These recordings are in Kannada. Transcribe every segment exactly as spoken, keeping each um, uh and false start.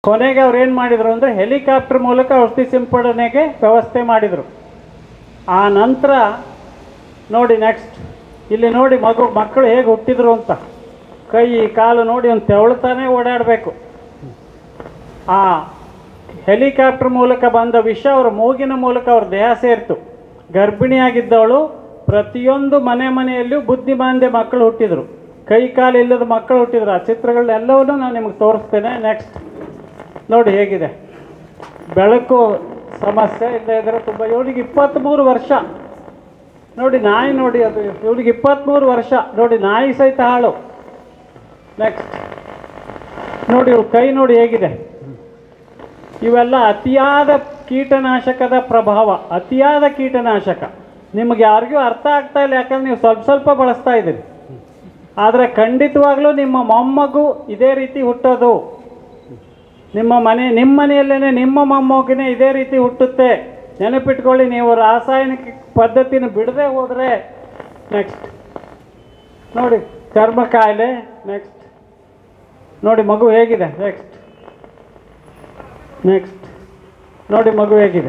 ಕೊನೆಗೆ ಅವ್ರು ಏನು ಮಾಡಿದರು ಅಂದರೆ ಹೆಲಿಕಾಪ್ಟರ್ ಮೂಲಕ ಔಷಧಿ ಸಿಂಪಡಣೆಗೆ ವ್ಯವಸ್ಥೆ ಮಾಡಿದರು. ಆ ನಂತರ ನೋಡಿ ನೆಕ್ಸ್ಟ್ ಇಲ್ಲಿ ನೋಡಿ ಮಗು ಮಕ್ಕಳು ಹೇಗೆ ಹುಟ್ಟಿದ್ರು ಅಂತ, ಕೈ ಕಾಲು ನೋಡಿ ಒಂದು ತೆವಳ್ತಾನೆ ಓಡಾಡಬೇಕು. ಆ ಹೆಲಿಕಾಪ್ಟರ್ ಮೂಲಕ ಬಂದ ವಿಷ ಅವರ ಮೂಗಿನ ಮೂಲಕ ಅವ್ರ ದೇಹ ಸೇರಿತು. ಗರ್ಭಿಣಿಯಾಗಿದ್ದವಳು ಪ್ರತಿಯೊಂದು ಮನೆ ಮನೆಯಲ್ಲೂ ಬುದ್ಧಿಮಾಂದ್ಯ ಮಕ್ಕಳು ಹುಟ್ಟಿದರು, ಕೈ ಕಾಲು ಇಲ್ಲದ ಮಕ್ಕಳು ಹುಟ್ಟಿದ್ರು. ಆ ಚಿತ್ರಗಳನ್ನೆಲ್ಲವನ್ನೂ ನಾನು ನಿಮಗೆ ತೋರಿಸ್ತೇನೆ. ನೆಕ್ಸ್ಟ್ ನೋಡಿ ಹೇಗಿದೆ, ಬೆಳಕು ಸಮಸ್ಯೆ ಇಲ್ಲ ಇದ್ರೆ ತುಂಬ. ಇವಳಿಗೆ ಇಪ್ಪತ್ತ್ಮೂರು ವರ್ಷ ನೋಡಿ, ನಾಯಿ ನೋಡಿ ಅದು, ಇವಳಿಗೆ ಇಪ್ಪತ್ತ್ಮೂರು ವರ್ಷ ನೋಡಿ, ನಾಯಿ ಸಹಿತ ಹಾಳು. ನೆಕ್ಸ್ಟ್ ನೋಡಿ ಇವ್ರ ಕೈ ನೋಡಿ ಹೇಗಿದೆ. ಇವೆಲ್ಲ ಅತಿಯಾದ ಕೀಟನಾಶಕದ ಪ್ರಭಾವ, ಅತಿಯಾದ ಕೀಟನಾಶಕ. ನಿಮಗೆ ಯಾರಿಗೂ ಅರ್ಥ ಆಗ್ತಾ ಇಲ್ಲ, ಯಾಕಂದ್ರೆ ನೀವು ಸ್ವಲ್ಪ ಸ್ವಲ್ಪ ಬಳಸ್ತಾ ಇದ್ದೀರಿ. ಆದರೆ ಖಂಡಿತವಾಗ್ಲೂ ನಿಮ್ಮ ಮೊಮ್ಮಗು ಇದೇ ರೀತಿ ಹುಟ್ಟೋದು. ನಿಮ್ಮ ಮನೆ ನಿಮ್ಮ ಮನೆಯಲ್ಲೇ ನಿಮ್ಮ ಮೊಮ್ಮಗನೇ ಇದೇ ರೀತಿ ಹುಟ್ಟುತ್ತೆ. ನೆನಪಿಟ್ಕೊಳ್ಳಿ, ನೀವು ರಾಸಾಯನಿಕ ಪದ್ಧತಿನ ಬಿಡದೆ ಹೋದರೆ. ನೆಕ್ಸ್ಟ್ ನೋಡಿ ಚರ್ಮ ಕಾಯಿಲೆ. ನೆಕ್ಸ್ಟ್ ನೋಡಿ ಮಗು ಹೇಗಿದೆ. ನೆಕ್ಸ್ಟ್ ನೆಕ್ಸ್ಟ್ ನೋಡಿ ಮಗು ಹೇಗಿದೆ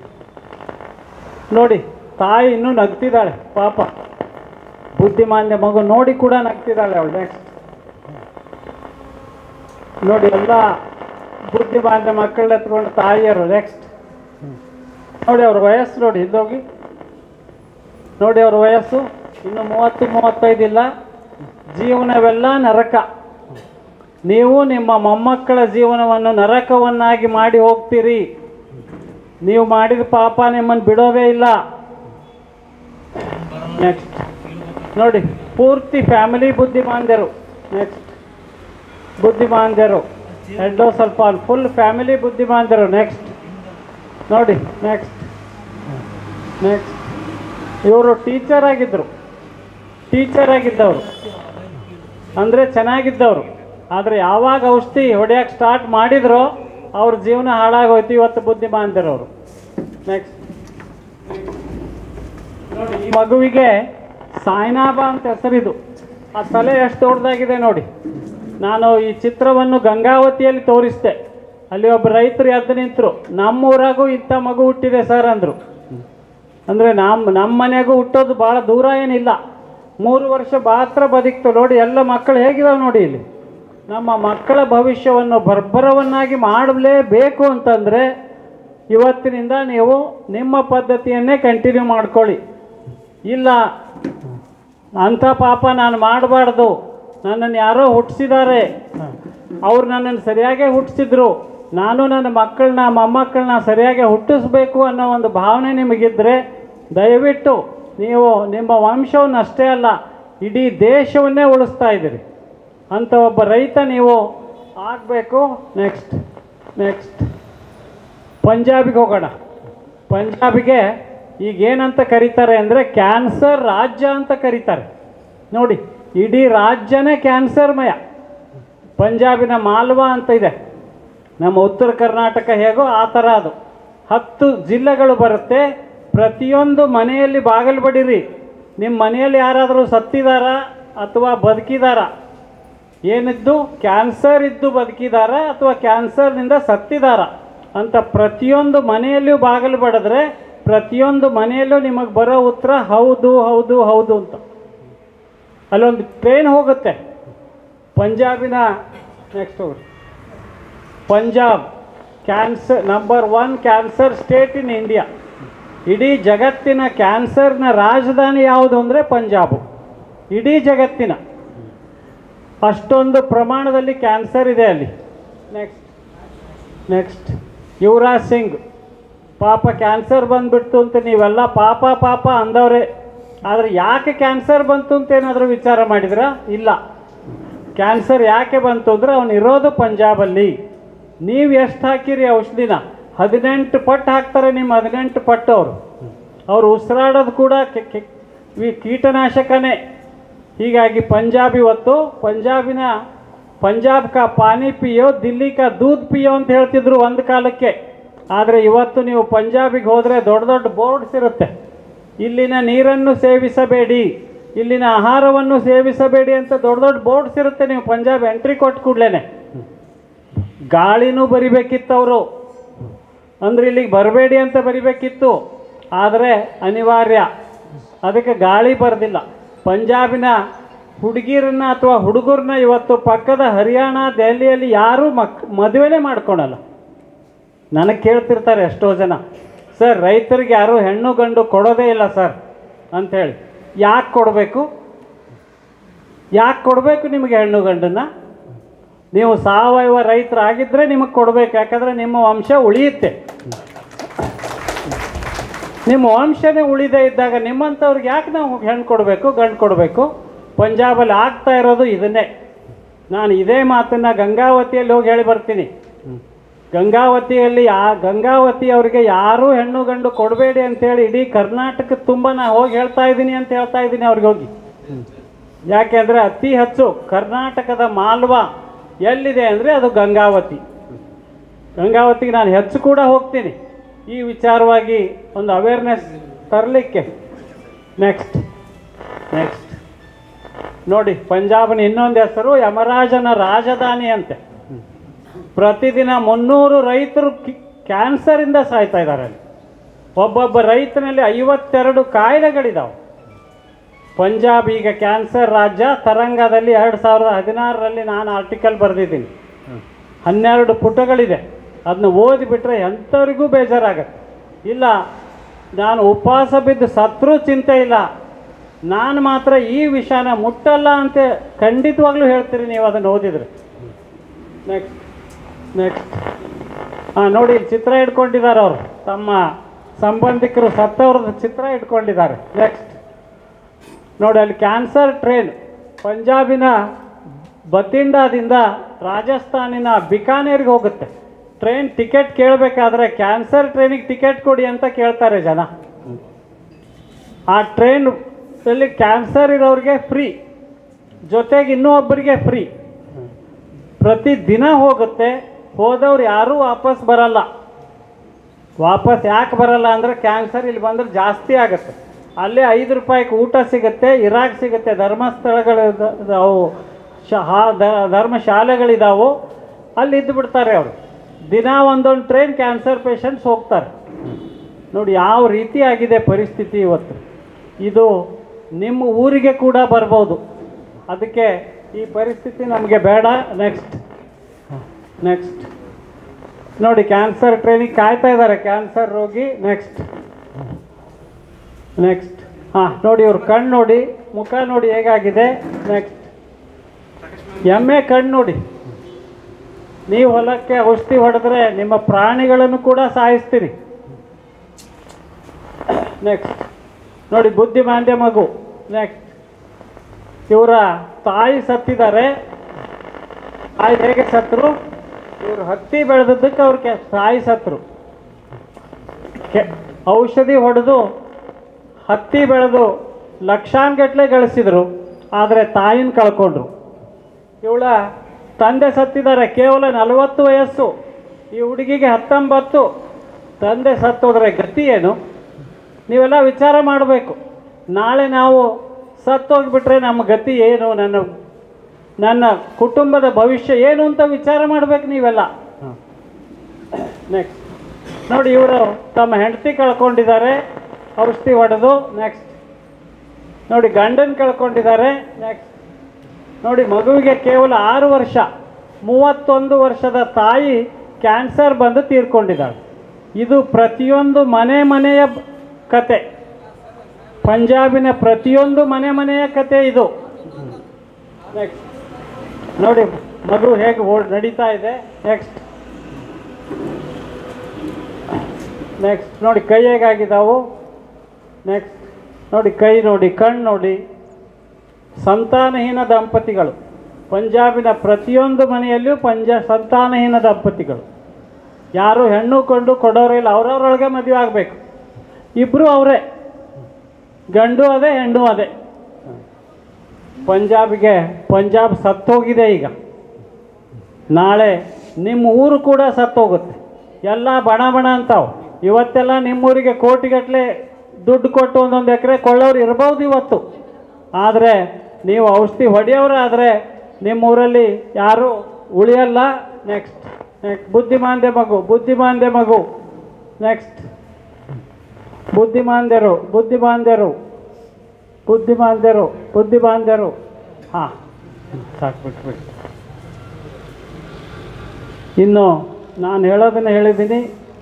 ನೋಡಿ. ತಾಯಿ ಇನ್ನೂ ನಗ್ತಿದ್ದಾಳೆ ಪಾಪ, ಬುದ್ಧಿಮಾಂದ್ಯ ಮಗು ನೋಡಿ ಕೂಡ ನಗ್ತಿದ್ದಾಳೆ ಅವಳು. ನೆಕ್ಸ್ಟ್ ನೋಡಿ ಎಲ್ಲ ಬುದ್ಧಿಮಾಂದ್ಯ ಮಕ್ಕಳನ್ನ ಎತ್ಕೊಂಡು ತಾಯಿಯರು. ನೆಕ್ಸ್ಟ್ ನೋಡಿ ಅವ್ರ ವಯಸ್ಸು ನೋಡಿ, ಹಿಂದೋಗಿ ನೋಡಿ ಅವ್ರ ವಯಸ್ಸು ಇನ್ನು ಮೂವತ್ತು ಮೂವತ್ತೈದಿಲ್ಲ. ಜೀವನವೆಲ್ಲ ನರಕ. ನೀವು ನಿಮ್ಮ ಮೊಮ್ಮಕ್ಕಳ ಜೀವನವನ್ನು ನರಕವನ್ನಾಗಿ ಮಾಡಿ ಹೋಗ್ತೀರಿ. ನೀವು ಮಾಡಿದ ಪಾಪ ನಿಮ್ಮನ್ನು ಬಿಡೋದೇ ಇಲ್ಲ. ನೆಕ್ಸ್ಟ್ ನೋಡಿ ಪೂರ್ತಿ ಫ್ಯಾಮಿಲಿ ಬುದ್ಧಿಮಾಂದ್ಯರು. ನೆಕ್ಸ್ಟ್ ಬುದ್ಧಿಮಾಂದ್ಯರು ಎಡ್ಡೋ ಸ್ವಲ್ಪ ಫುಲ್ ಫ್ಯಾಮಿಲಿ ಬುದ್ಧಿಮಾಂದ್ಯರು. ನೆಕ್ಸ್ಟ್ ನೋಡಿ. ನೆಕ್ಸ್ಟ್ ನೆಕ್ಸ್ಟ್ ಇವರು ಟೀಚರ್ ಆಗಿದ್ದರು, ಟೀಚರ್ ಆಗಿದ್ದವರು ಅಂದರೆ ಚೆನ್ನಾಗಿದ್ದವರು. ಆದರೆ ಯಾವಾಗ ಔಷಧಿ ಹೊಡೆಯೋಕ್ಕೆ ಸ್ಟಾರ್ಟ್ ಮಾಡಿದ್ರೋ ಅವ್ರ ಜೀವನ ಹಾಳಾಗೋಯ್ತು. ಇವತ್ತು ಬುದ್ಧಿಮಾಂದ್ಯರವರು. ನೆಕ್ಸ್ಟ್ ನೋಡಿ ಈ ಮಗುವಿಗೆ ಸಾಯ್ನಾಬಾ ಅಂತ ಹೆಸರಿದು. ಆ ತಲೆ ಎಷ್ಟು ದೊಡ್ಡದಾಗಿದೆ ನೋಡಿ. ನಾನು ಈ ಚಿತ್ರವನ್ನು ಗಂಗಾವತಿಯಲ್ಲಿ ತೋರಿಸಿದೆ. ಅಲ್ಲಿ ಒಬ್ಬ ರೈತರು ಎದ್ದು ನಿಂತರು, ನಮ್ಮೂರಾಗೂ ಇಂಥ ಮಗು ಹುಟ್ಟಿದೆ ಸರ್ ಅಂದರು. ಅಂದರೆ ನಮ್ಮ ನಮ್ಮ ಮನೆಗೂ ಹುಟ್ಟೋದು ಭಾಳ ದೂರ ಏನಿಲ್ಲ, ಮೂರು ವರ್ಷ ಮಾತ್ರ ಬದುಕ್ತು ನೋಡಿ. ಎಲ್ಲ ಮಕ್ಕಳು ಹೇಗಿದಾವೆ ನೋಡಿ ಇಲ್ಲಿ. ನಮ್ಮ ಮಕ್ಕಳ ಭವಿಷ್ಯವನ್ನು ಬರ್ಬರವನ್ನಾಗಿ ಮಾಡಲೇಬೇಕು ಅಂತಂದರೆ ಇವತ್ತಿನಿಂದ ನೀವು ನಿಮ್ಮ ಪದ್ಧತಿಯನ್ನೇ ಕಂಟಿನ್ಯೂ ಮಾಡ್ಕೊಳ್ಳಿ. ಇಲ್ಲ ಅಂಥ ಪಾಪ ನಾನು ಮಾಡಬಾರ್ದು, ನನ್ನನ್ನು ಯಾರೋ ಹುಟ್ಟಿಸಿದ್ದಾರೆ, ಅವ್ರು ನನ್ನನ್ನು ಸರಿಯಾಗೇ ಹುಟ್ಟಿಸಿದ್ರು, ನಾನು ನನ್ನ ಮಕ್ಕಳನ್ನ ಮೊಮ್ಮಕ್ಕಳನ್ನ ಸರಿಯಾಗಿ ಹುಟ್ಟಿಸ್ಬೇಕು ಅನ್ನೋ ಒಂದು ಭಾವನೆ ನಿಮಗಿದ್ದರೆ ದಯವಿಟ್ಟು ನೀವು ನಿಮ್ಮ ವಂಶವನ್ನು ಅಷ್ಟೇ ಅಲ್ಲ ಇಡೀ ದೇಶವನ್ನೇ ಉಳಿಸ್ತಾ ಇದ್ದೀರಿ ಅಂತ ಒಬ್ಬ ರೈತ ನೀವು ಆಗಬೇಕು. ನೆಕ್ಸ್ಟ್ ನೆಕ್ಸ್ಟ್ ಪಂಜಾಬಿಗೆ ಹೋಗೋಣ. ಪಂಜಾಬಿಗೆ ಈಗೇನಂತ ಕರೀತಾರೆ ಅಂದರೆ ಕ್ಯಾನ್ಸರ್ ರಾಜ್ಯ ಅಂತ ಕರೀತಾರೆ ನೋಡಿ. ಇಡೀ ರಾಜ್ಯನೇ ಕ್ಯಾನ್ಸರ್ಮಯ. ಪಂಜಾಬಿನ ಮಾಲ್ವಾ ಅಂತ ಇದೆ, ನಮ್ಮ ಉತ್ತರ ಕರ್ನಾಟಕ ಹೇಗೋ ಆ ಥರ ಅದು. ಹತ್ತು ಜಿಲ್ಲೆಗಳು ಬರುತ್ತೆ. ಪ್ರತಿಯೊಂದು ಮನೆಯಲ್ಲಿ ಬಾಗಿಲು ಬಡಿರಿ, ನಿಮ್ಮ ಮನೆಯಲ್ಲಿ ಯಾರಾದರೂ ಸತ್ತಿದಾರಾ ಅಥವಾ ಬದುಕಿದಾರಾ, ಏನಿದ್ದು ಕ್ಯಾನ್ಸರ್ ಇದ್ದು ಬದುಕಿದಾರಾ ಅಥವಾ ಕ್ಯಾನ್ಸರ್ನಿಂದ ಸತ್ತಿದಾರಾ ಅಂತ ಪ್ರತಿಯೊಂದು ಮನೆಯಲ್ಲಿಯೂ ಬಾಗಿಲು ಬಡಿದ್ರೆ ಪ್ರತಿಯೊಂದು ಮನೆಯಲ್ಲೂ ನಿಮಗೆ ಬರೋ ಉತ್ತರ ಹೌದು ಹೌದು ಹೌದು ಅಂತ. ಅಲ್ಲೊಂದು ಟ್ರೈನ್ ಹೋಗುತ್ತೆ ಪಂಜಾಬಿನ. ನೆಕ್ಸ್ಟ್ ಹೋಗಿ Punjab cancer number one cancer state in India. ಇಡೀ ಜಗತ್ತಿನ ಕ್ಯಾನ್ಸರ್ನ ರಾಜಧಾನಿ ಯಾವುದು ಅಂದರೆ ಪಂಜಾಬು. ಇಡೀ ಜಗತ್ತಿನ ಅಷ್ಟೊಂದು ಪ್ರಮಾಣದಲ್ಲಿ ಕ್ಯಾನ್ಸರ್ ಇದೆ ಅಲ್ಲಿ. ನೆಕ್ಸ್ಟ್ ನೆಕ್ಸ್ಟ್ ಯುವರಾಜ್ ಸಿಂಗ್ ಪಾಪ ಕ್ಯಾನ್ಸರ್ ಬಂದುಬಿಡ್ತು ಅಂತ ನೀವೆಲ್ಲ ಪಾಪ ಪಾಪ ಅಂದವ್ರೆ. ಆದರೆ ಯಾಕೆ ಕ್ಯಾನ್ಸರ್ ಬಂತು ಅಂತ ಏನಾದರೂ ವಿಚಾರ ಮಾಡಿದ್ರಾ? ಇಲ್ಲ. ಕ್ಯಾನ್ಸರ್ ಯಾಕೆ ಬಂತು ಅಂದರೆ ಅವನು ಇರೋದು ಪಂಜಾಬಲ್ಲಿ. ನೀವು ಎಷ್ಟು ಹಾಕಿರಿ ಔಷಧಿನ? ಹದಿನೆಂಟು ಪಟ್ಟು ಹಾಕ್ತಾರೆ. ನಿಮ್ಮ ಹದಿನೆಂಟು ಪಟ್ಟು ಅವರು ಅವರು ಉಸಿರಾಡೋದು ಕೂಡ ಕೀಟನಾಶಕನೇ. ಹೀಗಾಗಿ ಪಂಜಾಬ್ ಇವತ್ತು ಪಂಜಾಬಿನ ಪಂಜಾಬ್ ಕಾ ಪಾನಿ ಪಿಯೋ ದಿಲ್ಲಿ ಕಾ ದೂದ್ ಪಿಯೋ ಅಂತ ಹೇಳ್ತಿದ್ರು ಒಂದು ಕಾಲಕ್ಕೆ. ಆದರೆ ಇವತ್ತು ನೀವು ಪಂಜಾಬಿಗೆ ಹೋದರೆ ದೊಡ್ಡ ದೊಡ್ಡ ಬೋರ್ಡ್ಸ್ ಇರುತ್ತೆ, ಇಲ್ಲಿನ ನೀರನ್ನು ಸೇವಿಸಬೇಡಿ, ಇಲ್ಲಿನ ಆಹಾರವನ್ನು ಸೇವಿಸಬೇಡಿ ಅಂತ ದೊಡ್ಡ ದೊಡ್ಡ ಬೋರ್ಡ್ಸ್ ಇರುತ್ತೆ. ನೀವು ಪಂಜಾಬ್ ಎಂಟ್ರಿ ಕೊಟ್ಟು ಕೂಡಲೇ ಗಾಳಿನೂ ಬರಿಬೇಕಿತ್ತು ಅವರು, ಅಂದರೆ ಇಲ್ಲಿಗೆ ಬರಬೇಡಿ ಅಂತ ಬರಿಬೇಕಿತ್ತು, ಆದರೆ ಅನಿವಾರ್ಯ, ಅದಕ್ಕೆ ಗಾಳಿ ಬರೆದಿಲ್ಲ. ಪಂಜಾಬಿನ ಹುಡುಗಿರನ್ನ ಅಥವಾ ಹುಡುಗರನ್ನ ಇವತ್ತು ಪಕ್ಕದ ಹರಿಯಾಣ, ದೆಹಲಿಯಲ್ಲಿ ಯಾರೂ ಮಕ್ ಮದುವೆನೇ ಮಾಡ್ಕೊಳಲ್ಲ. ನನಗೆ ಕೇಳ್ತಿರ್ತಾರೆ ಎಷ್ಟೋ ಜನ, ಸರ್ ರೈತರಿಗೆ ಯಾರೂ ಹೆಣ್ಣು ಗಂಡು ಕೊಡೋದೇ ಇಲ್ಲ ಸರ್ ಅಂಥೇಳಿ. ಯಾಕೆ ಕೊಡಬೇಕು? ಯಾಕೆ ಕೊಡಬೇಕು ನಿಮಗೆ ಹೆಣ್ಣು ಗಂಡನ್ನು? ನೀವು ಸಾವಯವ ರೈತರಾಗಿದ್ದರೆ ನಿಮಗೆ ಕೊಡಬೇಕು, ಯಾಕಂದರೆ ನಿಮ್ಮ ವಂಶ ಉಳಿಯುತ್ತೆ. ನಿಮ್ಮ ವಂಶನೇ ಉಳಿದೇ ಇದ್ದಾಗ ನಿಮ್ಮಂಥವ್ರಿಗೆ ಯಾಕೆ ನಾವು ಹೆಣ್ಣು ಕೊಡಬೇಕು, ಗಂಡು ಕೊಡಬೇಕು? ಪಂಜಾಬಲ್ಲಿ ಆಗ್ತಾ ಇರೋದು ಇದನ್ನೇ. ನಾನು ಇದೇ ಮಾತನ್ನು ಗಂಗಾವತಿಯಲ್ಲಿ ಹೋಗಿ ಹೇಳಿ ಬರ್ತೀನಿ. ಗಂಗಾವತಿಯಲ್ಲಿ ಆ ಗಂಗಾವತಿ ಅವರಿಗೆ ಯಾರೂ ಹೆಣ್ಣು ಗಂಡು ಕೊಡಬೇಡಿ ಅಂತೇಳಿ ಇಡೀ ಕರ್ನಾಟಕದ ತುಂಬ ನಾನು ಹೋಗಿ ಹೇಳ್ತಾ ಇದ್ದೀನಿ ಅಂತ ಹೇಳ್ತಾ ಇದ್ದೀನಿ ಅವ್ರಿಗೆ ಹೋಗಿ. ಯಾಕೆಂದರೆ ಅತಿ ಹೆಚ್ಚು ಕರ್ನಾಟಕದ ಮಾಲ್ವಾ ಎಲ್ಲಿದೆ ಅಂದರೆ ಅದು ಗಂಗಾವತಿ. ಗಂಗಾವತಿಗೆ ನಾನು ಹೆಚ್ಚು ಕೂಡ ಹೋಗ್ತೀನಿ ಈ ವಿಚಾರವಾಗಿ ಒಂದು ಅವೇರ್ನೆಸ್ ತರಲಿಕ್ಕೆ. ನೆಕ್ಸ್ಟ್ ನೆಕ್ಸ್ಟ್ ನೋಡಿ, ಪಂಜಾಬ್ನ ಇನ್ನೊಂದು ಹೆಸರು ಯಮರಾಜನ ರಾಜಧಾನಿ ಅಂತೆ. ಪ್ರತಿದಿನ ಮುನ್ನೂರು ರೈತರು ಕ್ಯಾನ್ಸರಿಂದ ಸಾಯ್ತಾ ಇದ್ದಾರೆ. ಒಬ್ಬೊಬ್ಬ ರೈತನಲ್ಲಿ ಐವತ್ತೆರಡು ಕಾಯಿಲೆಗಳಿದ್ದಾವೆ. ಪಂಜಾಬ್ ಈಗ ಕ್ಯಾನ್ಸರ್ ರಾಜ್ಯ. ತರಂಗದಲ್ಲಿ ಎರಡು ಸಾವಿರದ ಹದಿನಾರರಲ್ಲಿ ನಾನು ಆರ್ಟಿಕಲ್ ಬರೆದಿದ್ದೀನಿ, ಹನ್ನೆರಡು ಪುಟಗಳಿದೆ. ಅದನ್ನ ಓದಿಬಿಟ್ರೆ ಎಂಥವ್ರಿಗೂ ಬೇಜಾರಾಗತ್ತೆ. ಇಲ್ಲ ನಾನು ಉಪವಾಸ ಬಿದ್ದು ಸತ್ರೂ ಚಿಂತೆ ಇಲ್ಲ, ನಾನು ಮಾತ್ರ ಈ ವಿಷಯನ ಮುಟ್ಟಲ್ಲ ಅಂತ ಖಂಡಿತವಾಗ್ಲೂ ಹೇಳ್ತೀರಿ ನೀವು ಅದನ್ನು ಓದಿದರೆ. ನೆಕ್ಸ್ಟ್ ನೆಕ್ಸ್ಟ್ ಹಾಂ ನೋಡಿ, ಚಿತ್ರ ಇಟ್ಕೊಂಡಿದ್ದಾರೆ ಅವರು, ತಮ್ಮ ಸಂಬಂಧಿಕರು ಸತ್ತವ್ರದ್ದು ಚಿತ್ರ ಇಟ್ಕೊಂಡಿದ್ದಾರೆ. ನೆಕ್ಸ್ಟ್ ನೋಡಿ, ಅಲ್ಲಿ ಕ್ಯಾನ್ಸರ್ ಟ್ರೈನ್ ಪಂಜಾಬಿನ ಬತಿಂಡಾದಿಂದ ರಾಜಸ್ಥಾನಿನ ಬಿಕಾನೇರ್ಗೆ ಹೋಗುತ್ತೆ. ಟ್ರೈನ್ ಟಿಕೆಟ್ ಕೇಳಬೇಕಾದ್ರೆ ಕ್ಯಾನ್ಸರ್ ಟ್ರೈನಿಗೆ ಟಿಕೆಟ್ ಕೊಡಿ ಅಂತ ಕೇಳ್ತಾರೆ ಜನ. ಆ ಟ್ರೈನ್ ಅಲ್ಲಿ ಕ್ಯಾನ್ಸರ್ ಇರೋರಿಗೆ ಫ್ರೀ, ಜೊತೆಗೆ ಇನ್ನೂ ಒಬ್ಬರಿಗೆ ಫ್ರೀ. ಪ್ರತಿ ದಿನ ಹೋಗುತ್ತೆ. ಹೋದವ್ರು ಯಾರೂ ವಾಪಸ್ ಬರಲ್ಲ. ವಾಪಸ್ ಯಾಕೆ ಬರಲ್ಲ ಅಂದರೆ ಕ್ಯಾನ್ಸರ್ ಇಲ್ಲಿ ಬಂದರೆ ಜಾಸ್ತಿ ಆಗುತ್ತೆ. ಅಲ್ಲೇ ಐದು ರೂಪಾಯಿಗೆ ಊಟ ಸಿಗುತ್ತೆ, ಇರಾಕ್ ಸಿಗುತ್ತೆ, ಧರ್ಮಸ್ಥಳಗಳಿದಾವು, ಶಾ ಧರ್ಮಶಾಲೆಗಳಿದ್ದಾವೆ, ಅಲ್ಲಿ ಇದ್ದು ಬಿಡ್ತಾರೆ ಅವರು. ದಿನ ಒಂದೊಂದು ಟ್ರೈನ್ ಕ್ಯಾನ್ಸರ್ ಪೇಷಂಟ್ಸ್ ಹೋಗ್ತಾರೆ. ನೋಡಿ ಯಾವ ರೀತಿ ಆಗಿದೆ ಪರಿಸ್ಥಿತಿ ಇವತ್ತು. ಇದು ನಿಮ್ಮ ಊರಿಗೆ ಕೂಡ ಬರ್ಬೋದು. ಅದಕ್ಕೆ ಈ ಪರಿಸ್ಥಿತಿ ನಮಗೆ ಬೇಡ. ನೆಕ್ಸ್ಟ್ ನೆಕ್ಸ್ಟ್ ನೋಡಿ, ಕ್ಯಾನ್ಸರ್ ಟ್ರೈನಿಗೆ ಕಾಯ್ತಾ ಇದ್ದಾರೆ ಕ್ಯಾನ್ಸರ್ ರೋಗಿ. ನೆಕ್ಸ್ಟ್ ನೆಕ್ಸ್ಟ್ ಹಾಂ ನೋಡಿ, ಇವ್ರ ಕಣ್ಣು ನೋಡಿ, ಮುಖ ನೋಡಿ ಹೇಗಾಗಿದೆ. ನೆಕ್ಸ್ಟ್ ಎಮ್ಮೆ ಕಣ್ಣು ನೋಡಿ. ನೀವು ಹೊಲಕ್ಕೆ ಔಷಧಿ ಹೊಡೆದ್ರೆ ನಿಮ್ಮ ಪ್ರಾಣಿಗಳನ್ನು ಕೂಡ ಸಾಯಿಸ್ತೀರಿ. ನೆಕ್ಸ್ಟ್ ನೋಡಿ, ಬುದ್ಧಿಮಾಂದ್ಯ ಮಗು. ನೆಕ್ಸ್ಟ್ ಇವರ ತಾಯಿ ಸತ್ತಿದ್ದಾರೆ. ತಾಯಿ ಹೇಗೆ ಸತ್ತರು? ಇವರು ಹತ್ತಿ ಬೆಳೆದದ್ದಕ್ಕೆ ಅವ್ರಿಗೆ ತಾಯಿ ಸತ್ತರು. ಕೆ ಔಷಧಿ ಹೊಡೆದು ಹತ್ತಿ ಬೆಳೆದು ಲಕ್ಷಾನ್ಗಟ್ಟಲೆ ಗಳಿಸಿದರು, ಆದರೆ ತಾಯಿನ ಕಳ್ಕೊಂಡ್ರು. ಇವಳ ತಂದೆ ಸತ್ತಿದ್ದಾರೆ, ಕೇವಲ ನಲವತ್ತು ವಯಸ್ಸು. ಈ ಹುಡುಗಿಗೆ ಹತ್ತೊಂಬತ್ತು. ತಂದೆ ಸತ್ತೋದ್ರೆ ಗತಿ ಏನು? ನೀವೆಲ್ಲ ವಿಚಾರ ಮಾಡಬೇಕು. ನಾಳೆ ನಾವು ಸತ್ತೋಗಿಬಿಟ್ರೆ ನಮ್ಮ ಗತಿ ಏನು, ನನ್ನ ನನ್ನ ಕುಟುಂಬದ ಭವಿಷ್ಯ ಏನು ಅಂತ ವಿಚಾರ ಮಾಡಬೇಕು ನೀವೆಲ್ಲ. ನೆಕ್ಸ್ಟ್ ನೋಡಿ, ಇವರು ತಮ್ಮ ಹೆಂಡತಿ ಕಳ್ಕೊಂಡಿದ್ದಾರೆ ಔಷಧಿ ಹೊಡೆದು. ನೆಕ್ಸ್ಟ್ ನೋಡಿ, ಗಂಡನ ಕಳ್ಕೊಂಡಿದ್ದಾರೆ. ನೆಕ್ಸ್ಟ್ ನೋಡಿ, ಮಗುವಿಗೆ ಕೇವಲ ಆರು ವರ್ಷ, ಮೂವತ್ತೊಂದು ವರ್ಷದ ತಾಯಿ ಕ್ಯಾನ್ಸರ್ ಬಂದು ತೀರ್ಕೊಂಡಿದ್ದಾಳೆ. ಇದು ಪ್ರತಿಯೊಂದು ಮನೆ ಮನೆಯ ಕತೆ. ಪಂಜಾಬಿನ ಪ್ರತಿಯೊಂದು ಮನೆ ಮನೆಯ ಕತೆ ಇದು. ನೆಕ್ಸ್ಟ್ ನೋಡಿ, ಮಗು ಹೇಗೆ ಓಡ್ ನಡೀತಾ ಇದೆ. ನೆಕ್ಸ್ಟ್ ನೆಕ್ಸ್ಟ್ ನೋಡಿ, ಕೈ ಹೇಗಾಗಿದ್ದಾವು. ನೆಕ್ಸ್ಟ್ ನೋಡಿ, ಕೈ ನೋಡಿ, ಕಣ್ಣು ನೋಡಿ. ಸಂತಾನಹೀನ ದಂಪತಿಗಳು ಪಂಜಾಬಿನ ಪ್ರತಿಯೊಂದು ಮನೆಯಲ್ಲಿಯೂ ಪಂಜ ಸಂತಾನಹೀನ ದಂಪತಿಗಳು. ಯಾರು ಹೆಣ್ಣು ಕೊಂಡು ಕೊಡೋರಿಲ್ಲ, ಅವ್ರವ್ರೊಳಗೆ ಮದುವೆ ಆಗಬೇಕು. ಇಬ್ಬರು ಅವರೇ, ಗಂಡು ಅದೇ ಹೆಣ್ಣು ಅದೇ. ಪಂಜಾಬಿಗೆ ಪಂಜಾಬ್ ಸತ್ತೋಗಿದೆ. ಈಗ ನಾಳೆ ನಿಮ್ಮ ಊರು ಕೂಡ ಸತ್ತೋಗುತ್ತೆ. ಎಲ್ಲ ಬಣ ಬಣ ಅಂತಾವೆ. ಇವತ್ತೆಲ್ಲ ನಿಮ್ಮೂರಿಗೆ ಕೋಟಿಗಟ್ಟಲೆ ದುಡ್ಡು ಕೊಟ್ಟು ಒಂದೊಂದು ಎಕರೆ ಕೊಳ್ಳೋರು ಇರ್ಬೋದು ಇವತ್ತು. ಆದರೆ ನೀವು ಔಷಧಿ ಹೊಡೆಯೋರಾದರೆ ನಿಮ್ಮೂರಲ್ಲಿ ಯಾರೂ ಉಳಿಯಲ್ಲ. ನೆಕ್ಸ್ಟ್ ನೆಕ್ಸ್ಟ್ ಬುದ್ಧಿಮಾಂದ್ಯ ಮಗು ಬುದ್ಧಿಮಾಂದ್ಯ ಮಗು ನೆಕ್ಸ್ಟ್ ಬುದ್ಧಿಮಾಂದ್ಯರು ಬುದ್ಧಿಮಾಂದ್ಯರು ಬುದ್ಧಿಮಾಂದ್ಯರು ಬುದ್ಧಿಮಾಂದ್ಯರು ಹಾಂ ಸಾಕು ಬಿಟ್ಬಿಟ್ಟು ಇನ್ನು ನಾನು ಹೇಳೋದನ್ನು ಹೇಳಿದ್ದೀನಿ.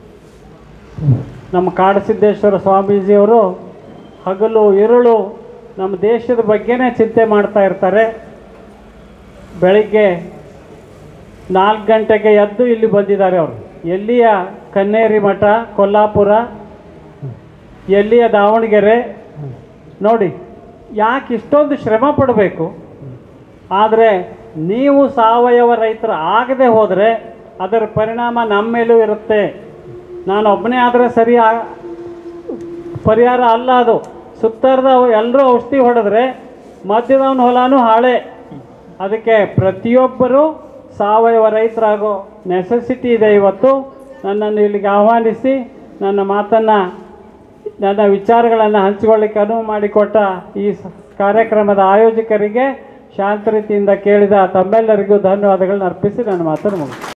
ನಮ್ಮ ಕಾಡಸಿದ್ದೇಶ್ವರ ಸ್ವಾಮೀಜಿಯವರು ಹಗಲು ಇರುಳು ನಮ್ಮ ದೇಶದ ಬಗ್ಗೆನೇ ಚಿಂತೆ ಮಾಡ್ತಾ ಇರ್ತಾರೆ. ಬೆಳಿಗ್ಗೆ ನಾಲ್ಕು ಗಂಟೆಗೆ ಎದ್ದು ಇಲ್ಲಿ ಬಂದಿದ್ದಾರೆ ಅವರು. ಎಲ್ಲಿಯ ಕನ್ನೇರಿ ಮಠ ಕೊಲ್ಲಾಪುರ, ಎಲ್ಲಿಯ ದಾವಣಗೆರೆ. ನೋಡಿ ಯಾಕೆ ಇಷ್ಟೊಂದು ಶ್ರಮ ಪಡಬೇಕು? ಆದರೆ ನೀವು ಸಾವಯವ ರೈತರು ಆಗದೆ ಹೋದರೆ ಅದರ ಪರಿಣಾಮ ನಮ್ಮ ಮೇಲೂ ಇರುತ್ತೆ. ನಾನು ಒಬ್ಬನೇ ಆದರೆ ಸರಿ ಪರಿಹಾರ ಅಲ್ಲ ಅದು. ಸುತ್ತರ್ದವು ಎಲ್ಲರೂ ಔಷಧಿ ಹೊಡೆದ್ರೆ ಮಧ್ಯದವನ ಹೊಲನೂ ಹಾಳೆ. ಅದಕ್ಕೆ ಪ್ರತಿಯೊಬ್ಬರೂ ಸಾವಯವ ರೈತರಾಗೋ ನೆಸೆಸಿಟಿ ಇದೆ. ಇವತ್ತು ನನ್ನನ್ನು ಇಲ್ಲಿಗೆ ಆಹ್ವಾನಿಸಿ ನನ್ನ ಮಾತನ್ನು ನನ್ನ ವಿಚಾರಗಳನ್ನು ಹಂಚಿಕೊಳ್ಳಿಕ್ಕೆ ಅನುವು ಮಾಡಿಕೊಟ್ಟ ಈ ಕಾರ್ಯಕ್ರಮದ ಆಯೋಜಕರಿಗೆ ಶಾಂತ ರೀತಿಯಿಂದ ಕೇಳಿದ ತಮ್ಮೆಲ್ಲರಿಗೂ ಧನ್ಯವಾದಗಳನ್ನು ಅರ್ಪಿಸಿ ನನ್ನ ಮಾತನ್ನು ಮುಗಿಸ್ತೇನೆ.